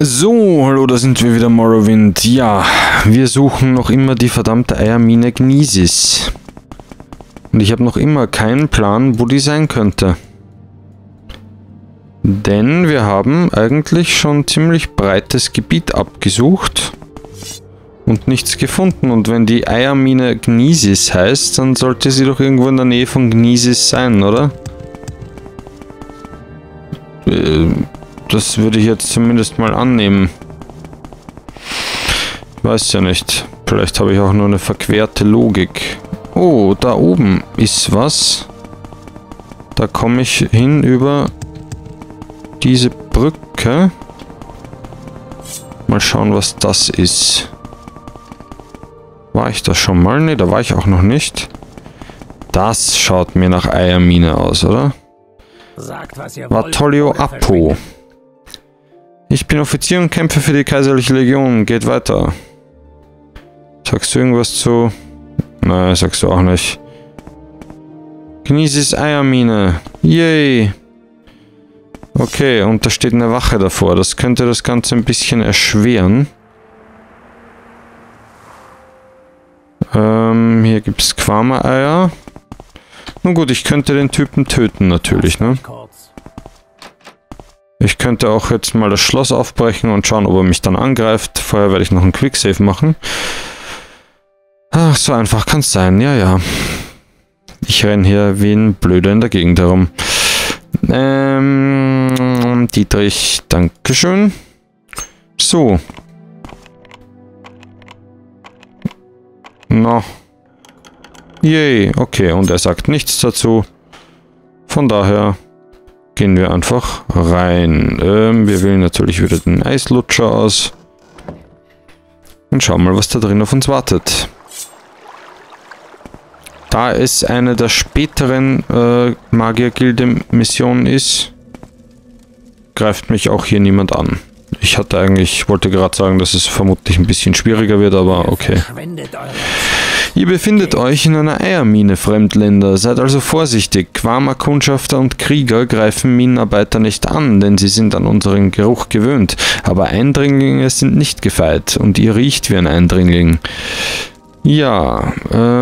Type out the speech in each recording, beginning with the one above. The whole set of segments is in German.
So, hallo, da sind wir wieder, Morrowind. Ja, wir suchen noch immer die verdammte Eiermine Gnisis. Und ich habe noch immer keinen Plan, wo die sein könnte. Denn wir haben eigentlich schon ziemlich breites Gebiet abgesucht und nichts gefunden. Und wenn die Eiermine Gnisis heißt, dann sollte sie doch irgendwo in der Nähe von Gnisis sein, oder? Das würde ich jetzt zumindest mal annehmen. Ich weiß ja nicht. Vielleicht habe ich auch nur eine verquerte Logik. Oh, da oben ist was. Da komme ich hin über diese Brücke. Mal schauen, was das ist. War ich da schon mal? Ne, da war ich auch noch nicht. Das schaut mir nach Eiermine aus, oder? Sagt, was ihr Vatolio Apo. Ich bin Offizier und kämpfe für die Kaiserliche Legion. Geht weiter. Sagst du irgendwas zu... Nein, sagst du auch nicht. Gnisis Eiermine. Yay. Okay, und da steht eine Wache davor. Das könnte das Ganze ein bisschen erschweren. Hier gibt es Quama-Eier. Nun gut, ich könnte den Typen töten natürlich, ne? Ich könnte auch jetzt mal das Schloss aufbrechen und schauen, ob er mich dann angreift. Vorher werde ich noch einen Quicksave machen. Ach, so einfach kann es sein. Ja, ja. Ich renne hier wie ein Blöder in der Gegend herum. Dietrich, dankeschön. So. Na. Yay, okay. Und er sagt nichts dazu. Von daher... gehen wir einfach rein. Wir wählen natürlich wieder den Eislutscher aus. Und schauen mal, was da drin auf uns wartet. Da es eine der späteren Magiergilde-Missionen ist, greift mich auch hier niemand an. Ich wollte gerade sagen, dass es vermutlich ein bisschen schwieriger wird, aber okay. Ihr befindet euch in einer Eiermine, Fremdländer. Seid also vorsichtig. Quama-Kundschafter und Krieger greifen Minenarbeiter nicht an, denn sie sind an unseren Geruch gewöhnt. Aber Eindringlinge sind nicht gefeit und ihr riecht wie ein Eindringling. Ja,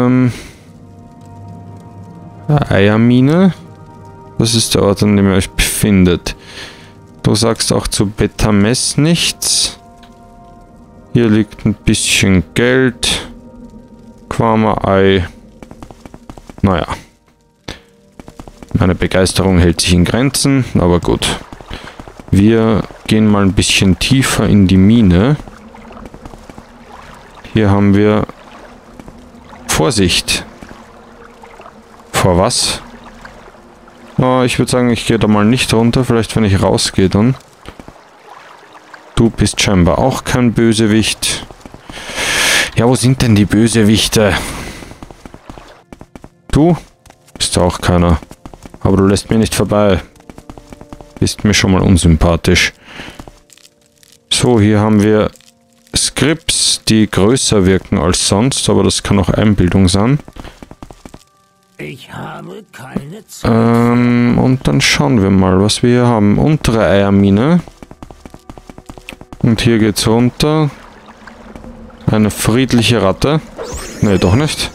Eiermine. Das ist der Ort, an dem ihr euch befindet. Du sagst auch zu Betames nichts. Hier liegt ein bisschen Geld. Quama-Ei. Naja. Meine Begeisterung hält sich in Grenzen, aber gut. Wir gehen mal ein bisschen tiefer in die Mine. Hier haben wir... Vorsicht! Vor was? Oh, ich würde sagen, ich gehe da mal nicht runter. Vielleicht, wenn ich rausgehe dann. Du bist scheinbar auch kein Bösewicht. Ja, wo sind denn die Bösewichte? Du bist auch keiner. Aber du lässt mir nicht vorbei. Bist mir schon mal unsympathisch. So, hier haben wir Scripts, die größer wirken als sonst. Aber das kann auch Einbildung sein. Ich habe keine Zeit. Und dann schauen wir mal, was wir hier haben. Untere Eiermine. Und hier geht's runter. Eine friedliche Ratte. Ne, doch nicht.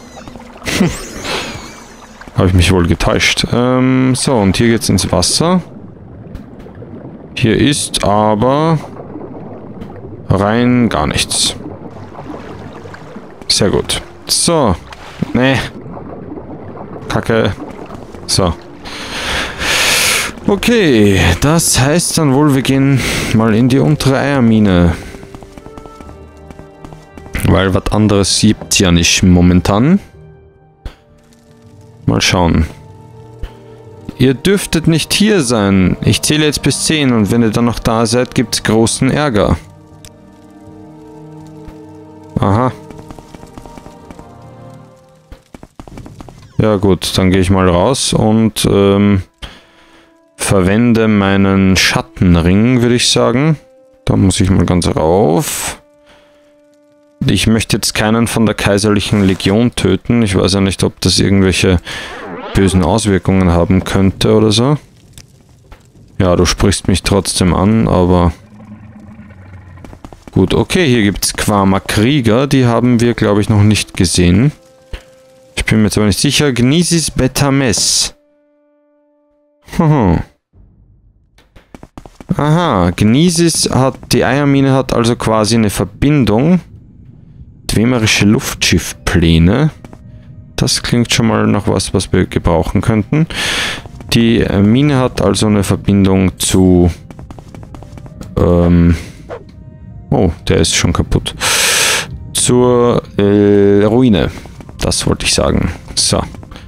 Habe ich mich wohl getäuscht. So, und hier geht's ins Wasser. Hier ist aber rein gar nichts. Sehr gut. So. Ne. Kacke. So. Okay, das heißt dann wohl, wir gehen mal in die untere Eiermine. Weil was anderes gibt's ja nicht momentan. Mal schauen. Ihr dürftet nicht hier sein. Ich zähle jetzt bis 10 und wenn ihr dann noch da seid, gibt's großen Ärger. Aha. Ja gut, dann gehe ich mal raus und verwende meinen Schattenring, würde ich sagen. Da muss ich mal ganz rauf. Ich möchte jetzt keinen von der Kaiserlichen Legion töten. Ich weiß ja nicht, ob das irgendwelche bösen Auswirkungen haben könnte oder so. Ja, du sprichst mich trotzdem an, aber Gut, okay, hier gibt es Quama Krieger. Die haben wir, glaube ich, noch nicht gesehen. Ich bin mir jetzt aber nicht sicher. Gnisis Betames. Aha, Gnisis hat, die Eiermine hat also quasi eine Verbindung. Dwemerische Luftschiffpläne. Das klingt schon mal nach was wir gebrauchen könnten. Die Mine hat also eine Verbindung zu... oh, der ist schon kaputt. Zur Ruine. Das wollte ich sagen. So.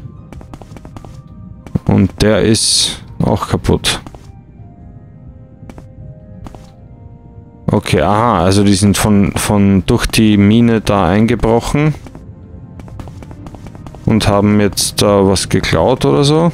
Und der ist auch kaputt. Okay, aha, also die sind durch die Mine da eingebrochen. Und haben jetzt da was geklaut oder so.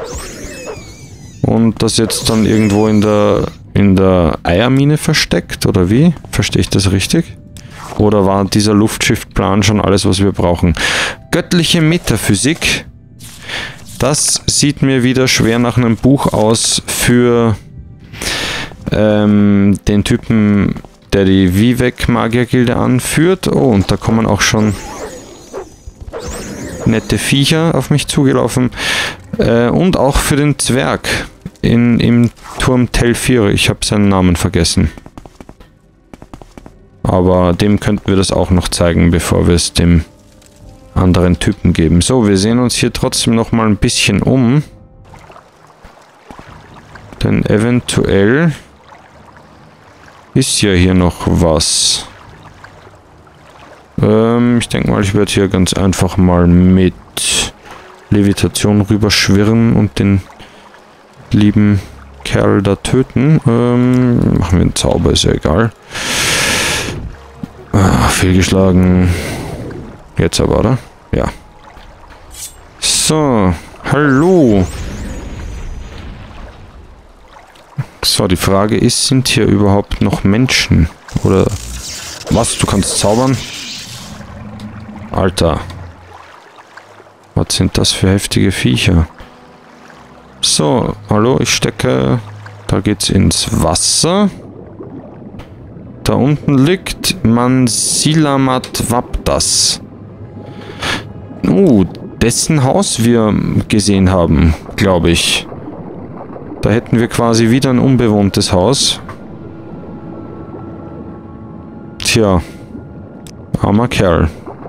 Und das jetzt dann irgendwo in der Eiermine versteckt, oder wie? Verstehe ich das richtig? Oder war dieser Luftschiffplan schon alles, was wir brauchen? Göttliche Metaphysik. Das sieht mir wieder schwer nach einem Buch aus für den Typen, der die Vivek-Magiergilde anführt. Oh, und da kommen auch schon nette Viecher auf mich zugelaufen. Und auch für den Zwerg im Turm Telfir. Ich habe seinen Namen vergessen. Aber dem könnten wir das auch noch zeigen, bevor wir es dem anderen Typen geben. So, wir sehen uns hier trotzdem noch mal ein bisschen um. Denn eventuell ist ja hier noch was. Ich denke mal, ich werde hier ganz einfach mal mit Levitation rüberschwirren und den lieben Kerl da töten. Machen wir einen Zauber, ist ja egal. Fehlgeschlagen. Jetzt aber, oder? Ja. So, hallo. So, die Frage ist, sind hier überhaupt noch Menschen? Oder was? Du kannst zaubern? Alter. Was sind das für heftige Viecher? So, hallo, ich stecke... Da geht's ins Wasser. Da unten liegt Mansilamat Vaptas. Dessen Haus wir gesehen haben, glaube ich. Da hätten wir quasi wieder ein unbewohntes Haus. Tja. Armer Kerl.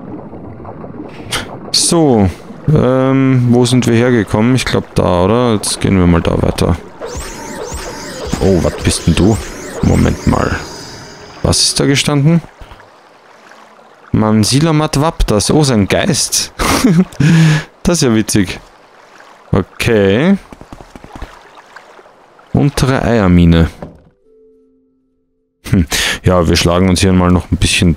So. Wo sind wir hergekommen? Ich glaube da, oder? Jetzt gehen wir mal da weiter. Oh, was bist denn du? Moment mal. Was ist da gestanden? Mansilamat Vaptas. Oh, sein Geist. Das ist ja witzig. Okay. Untere Eiermine. Ja, wir schlagen uns hier mal noch ein bisschen...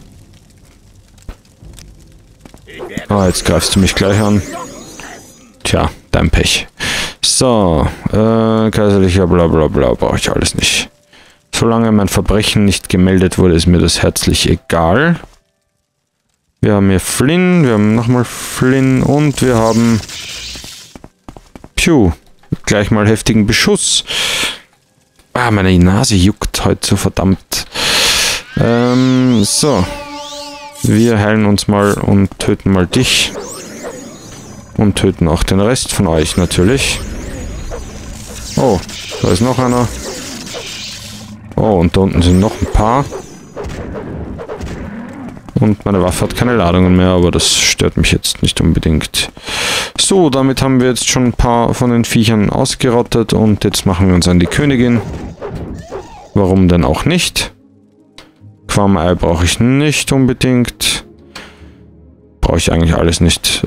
Ah, jetzt greifst du mich gleich an. Tja, dein Pech. So, kaiserlicher Blablabla brauche ich alles nicht. Solange mein Verbrechen nicht gemeldet wurde, ist mir das herzlich egal. Wir haben hier Flynn, wir haben nochmal Flynn und wir haben... Piu, gleich mal heftigen Beschuss. Ah, meine Nase juckt heute so verdammt. So. Wir heilen uns mal und töten mal dich. Und töten auch den Rest von euch natürlich. Oh, da ist noch einer. Oh, und da unten sind noch ein paar. Und meine Waffe hat keine Ladungen mehr, aber das stört mich jetzt nicht unbedingt. So, damit haben wir jetzt schon ein paar von den Viechern ausgerottet und jetzt machen wir uns an die Königin. Warum denn auch nicht? Quam-Ei brauche ich nicht unbedingt. Brauche ich eigentlich alles nicht.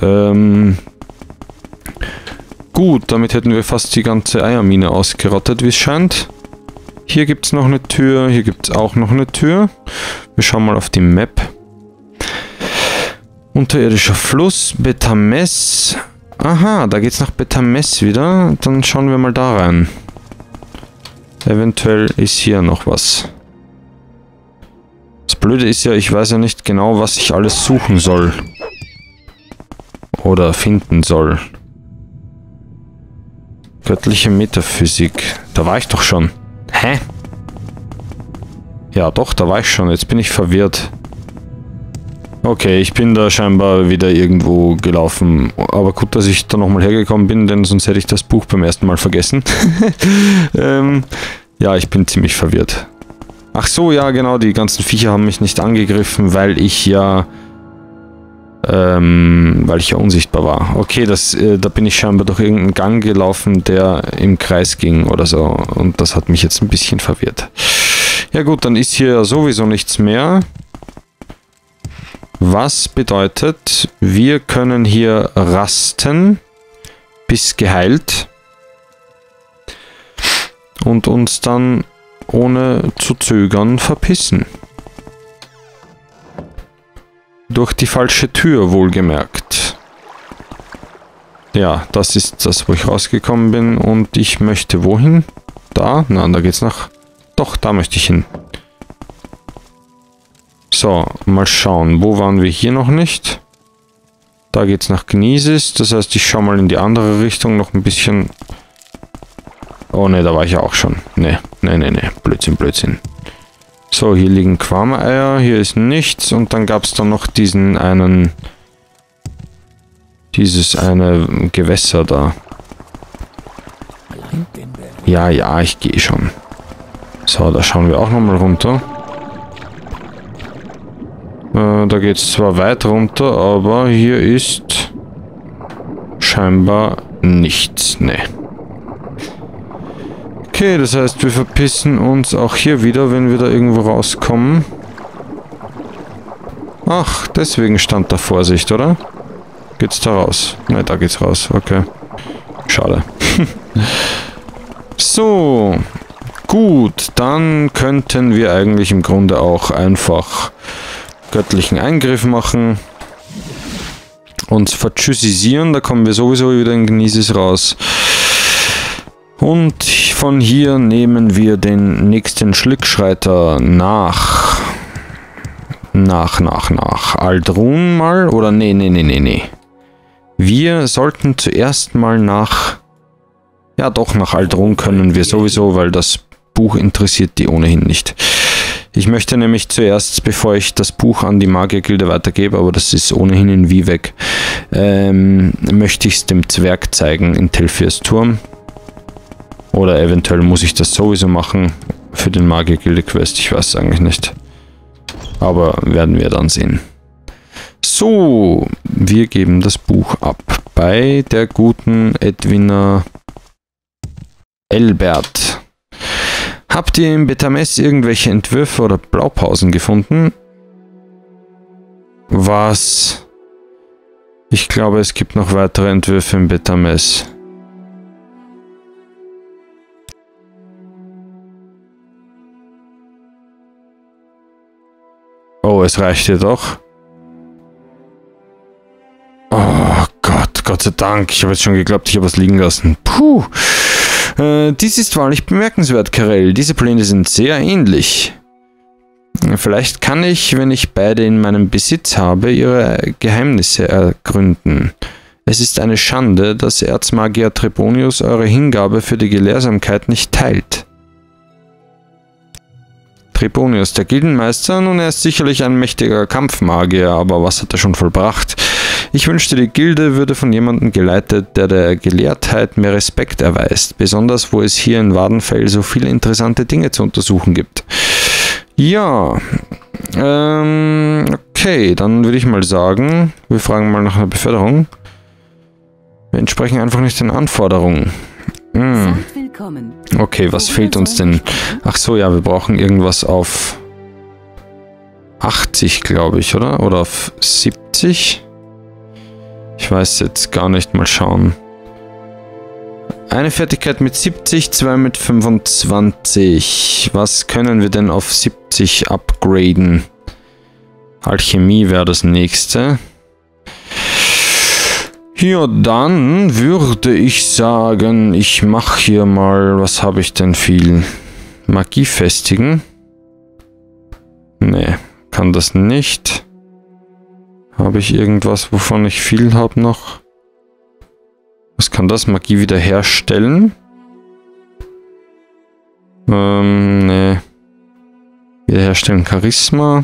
Gut, damit hätten wir fast die ganze Eiermine ausgerottet, wie es scheint. Hier gibt es noch eine Tür, hier gibt es auch noch eine Tür. Wir schauen mal auf die Map. Unterirdischer Fluss, Betames. Aha, da geht's nach Betames wieder. Dann schauen wir mal da rein. Eventuell ist hier noch was. Das Blöde ist ja, ich weiß ja nicht genau, was ich alles suchen soll. Oder finden soll. Göttliche Metaphysik. Da war ich doch schon. Hä? Ja, doch, da war ich schon. Jetzt bin ich verwirrt. Okay, ich bin da scheinbar wieder irgendwo gelaufen. Aber gut, dass ich da nochmal hergekommen bin, denn sonst hätte ich das Buch beim ersten Mal vergessen. Ja, ich bin ziemlich verwirrt. Ach so, ja genau, die ganzen Viecher haben mich nicht angegriffen, weil ich ja unsichtbar war. Okay, da bin ich scheinbar durch irgendeinen Gang gelaufen, der im Kreis ging oder so. Und das hat mich jetzt ein bisschen verwirrt. Ja gut, dann ist hier sowieso nichts mehr. Was bedeutet, wir können hier rasten, bis geheilt. Und uns dann ohne zu zögern verpissen. Durch die falsche Tür, wohlgemerkt. Ja, das ist das, wo ich rausgekommen bin. Und ich möchte wohin? Da? Nein, da geht's nach... Doch, da möchte ich hin. So, mal schauen. Wo waren wir hier noch nicht? Da geht's nach Gnisis. Das heißt, ich schaue mal in die andere Richtung noch ein bisschen... Oh ne, da war ich ja auch schon. Ne. Blödsinn. So, hier liegen Quama-Eier, hier ist nichts und dann gab es da noch dieses eine Gewässer da. Ja, ich gehe schon. So, da schauen wir auch nochmal runter. Da geht es zwar weit runter, aber hier ist scheinbar nichts. Ne. Okay, das heißt, wir verpissen uns auch hier wieder, wenn wir da irgendwo rauskommen. Ach, deswegen stand da Vorsicht, oder? Geht's da raus? Ne, da geht's raus. Okay. Schade. So. Gut, dann könnten wir eigentlich im Grunde auch einfach göttlichen Eingriff machen. Uns vertschüssisieren, da kommen wir sowieso wieder in Gnisis raus. Und von hier nehmen wir den nächsten Schlickschreiter nach Aldrun mal, oder nee. Wir sollten zuerst mal nach Aldrun können wir sowieso, weil das Buch interessiert die ohnehin nicht. Ich möchte nämlich zuerst, bevor ich das Buch an die Magiergilde weitergebe, aber das ist ohnehin in Vivec, möchte ich es dem Zwerg zeigen in Telfirs Turm. Oder eventuell muss ich das sowieso machen für den Magiergilde-Quest. Ich weiß es eigentlich nicht. Aber werden wir dann sehen. So, wir geben das Buch ab bei der guten Edwina Elbert. Habt ihr im Betames irgendwelche Entwürfe oder Blaupausen gefunden? Was? Ich glaube, es gibt noch weitere Entwürfe im Betames. Oh, es reicht jedoch. Oh Gott, Gott sei Dank. Ich habe jetzt schon geglaubt, ich habe was liegen lassen. Puh. Dies ist wahrlich bemerkenswert, Karel. Diese Pläne sind sehr ähnlich. Vielleicht kann ich, wenn ich beide in meinem Besitz habe, ihre Geheimnisse ergründen. Es ist eine Schande, dass Erzmagier Trebonius eure Hingabe für die Gelehrsamkeit nicht teilt. Trebonius, der Gildenmeister, nun er ist sicherlich ein mächtiger Kampfmagier, aber was hat er schon vollbracht? Ich wünschte, die Gilde würde von jemandem geleitet, der der Gelehrtheit mehr Respekt erweist, besonders wo es hier in Wadenfell so viele interessante Dinge zu untersuchen gibt. Ja, okay, dann würde ich mal sagen, wir fragen mal nach einer Beförderung. Wir entsprechen einfach nicht den Anforderungen. Okay, was fehlt uns denn? Ach so, ja, wir brauchen irgendwas auf 80, glaube ich, oder? Oder auf 70? Ich weiß jetzt gar nicht, mal schauen. Eine Fertigkeit mit 70, zwei mit 25. Was können wir denn auf 70 upgraden? Alchemie wäre das nächste. Ja, dann würde ich sagen, ich mache hier mal, was habe ich denn viel? Magie festigen? Nee, kann das nicht. Habe ich irgendwas, wovon ich viel habe noch? Was kann das? Magie wiederherstellen? Nee. Wiederherstellen Charisma.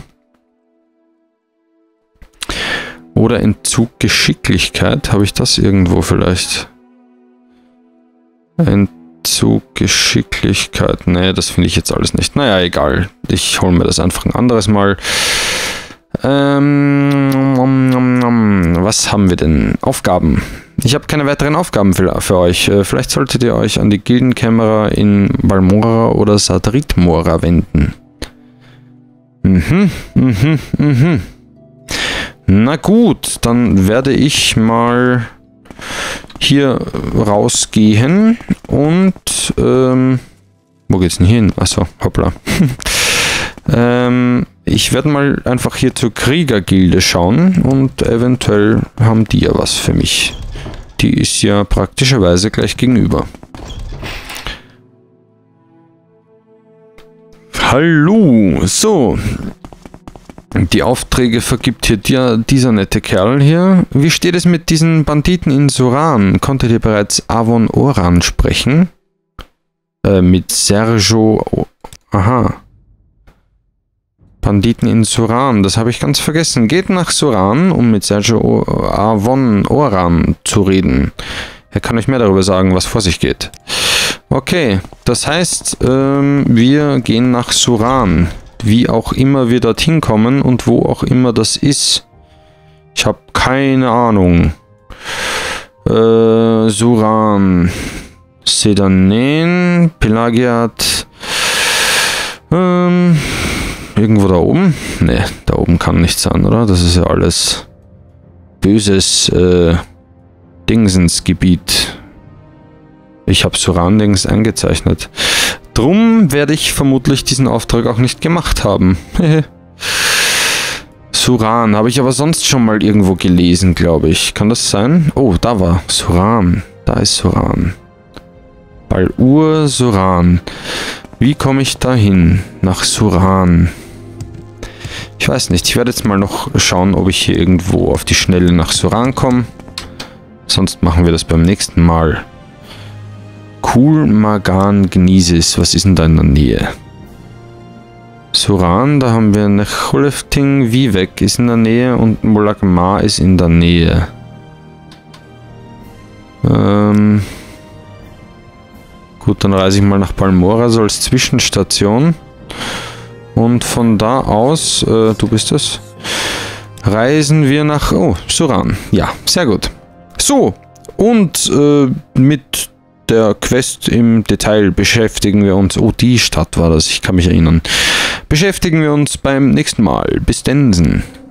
Oder Entzug Geschicklichkeit. Habe ich das irgendwo vielleicht? Entzug Geschicklichkeit. Nee, das finde ich jetzt alles nicht. Naja, egal. Ich hole mir das einfach ein anderes Mal. Was haben wir denn? Aufgaben. Ich habe keine weiteren Aufgaben für euch. Vielleicht solltet ihr euch an die Gildenkämmerer in Balmora oder Sadritmora wenden. Na gut, dann werde ich mal hier rausgehen und wo geht's denn hier hin? Achso, hoppla. Ich werde mal einfach hier zur Kriegergilde schauen und eventuell haben die ja was für mich. Die ist ja praktischerweise gleich gegenüber. Hallo, so. Die Aufträge vergibt hier dieser nette Kerl hier. Wie steht es mit diesen Banditen in Suran? Konntet ihr bereits Avon Oran sprechen? Mit Sergio... Aha. Banditen in Suran, das habe ich ganz vergessen. Geht nach Suran, um mit Sergio Avon Oran zu reden. Er kann euch mehr darüber sagen, was vor sich geht. Okay, das heißt, wir gehen nach Suran. Wie auch immer wir dorthin kommen und wo auch immer das ist. Ich habe keine Ahnung. Suran. Sedanen, Pelagiat. Irgendwo da oben? Ne, da oben kann nichts sein, oder? Das ist ja alles böses Dingsensgebiet. Ich habe Suran-Dings eingezeichnet. Drum werde ich vermutlich diesen Auftrag auch nicht gemacht haben. Suran, habe ich aber sonst schon mal irgendwo gelesen, glaube ich. Kann das sein? Oh, da war Suran. Da ist Suran. Balur Suran. Wie komme ich da hin? Nach Suran. Ich weiß nicht. Ich werde jetzt mal noch schauen, ob ich hier irgendwo auf die Schnelle nach Suran komme. Sonst machen wir das beim nächsten Mal. Kul Magan Gnisis. Was ist denn da in der Nähe? Suran, da haben wir Necholefting Vivek ist in der Nähe und Molagma ist in der Nähe. Gut, dann reise ich mal nach Balmora so als Zwischenstation. Und von da aus, du bist es, reisen wir nach, oh, Suran. Ja, sehr gut. So, und mit der Quest im Detail beschäftigen wir uns, oh, die Stadt war das, ich kann mich erinnern, beschäftigen wir uns beim nächsten Mal. Bis denn.